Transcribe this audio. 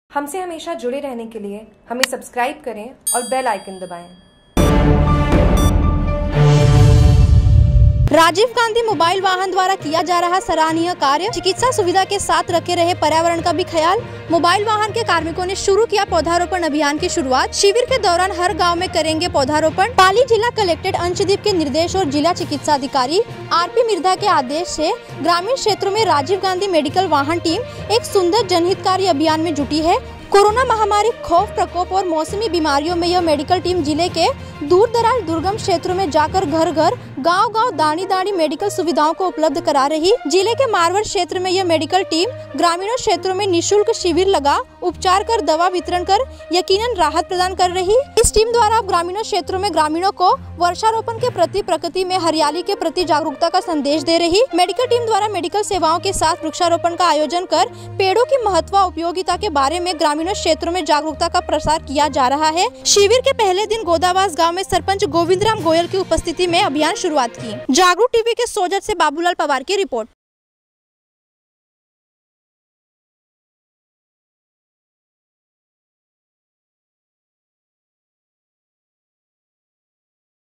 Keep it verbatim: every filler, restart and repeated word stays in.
हमसे हमेशा जुड़े रहने के लिए हमें सब्सक्राइब करें और बेल आइकन दबाएं। राजीव गांधी मोबाइल वाहन द्वारा किया जा रहा सराहनीय कार्य। चिकित्सा सुविधा के साथ रखे रहे पर्यावरण का भी ख्याल। मोबाइल वाहन के कार्मिकों ने शुरू किया पौधारोपण अभियान की शुरुआत। शिविर के दौरान हर गांव में करेंगे पौधारोपण। पाली जिला कलेक्टर अंशदीप के निर्देश और जिला चिकित्सा अधिकारी आरपी मिर्धा के आदेश से ग्रामीण क्षेत्रों में राजीव गांधी मेडिकल वाहन टीम एक सुंदर जनहितकारी अभियान में जुटी है। कोरोना महामारी, खौफ प्रकोप और मौसमी बीमारियों में यह मेडिकल टीम जिले के दूर दराज दुर्गम क्षेत्रों में जाकर घर घर, गांव गांव, दानी दानी मेडिकल सुविधाओं को उपलब्ध करा रही। जिले के मारवट क्षेत्र में यह मेडिकल टीम ग्रामीण क्षेत्रों में निःशुल्क शिविर लगा उपचार कर दवा वितरण कर यकीनन राहत प्रदान कर रही। इस टीम द्वारा ग्रामीण क्षेत्रों में ग्रामीणों को वर्षारोपण के प्रति, प्रकृति में हरियाली के प्रति जागरूकता का संदेश दे रही। मेडिकल टीम द्वारा मेडिकल सेवाओं के साथ वृक्षारोपण का आयोजन कर पेड़ों की महत्व उपयोगिता के बारे में ग्रामीण क्षेत्रों में जागरूकता का प्रसार किया जा रहा है। शिविर के पहले दिन गोदावास गांव में सरपंच गोविंद राम गोयल की उपस्थिति में अभियान शुरुआत की। जागरूक टीवी के सोजत से बाबूलाल पवार की रिपोर्ट।